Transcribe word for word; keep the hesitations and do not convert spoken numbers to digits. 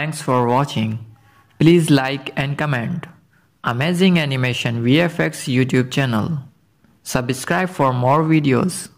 Thanks for watching. Please like and comment. Amazing Animation V F X YouTube channel. Subscribe for more videos.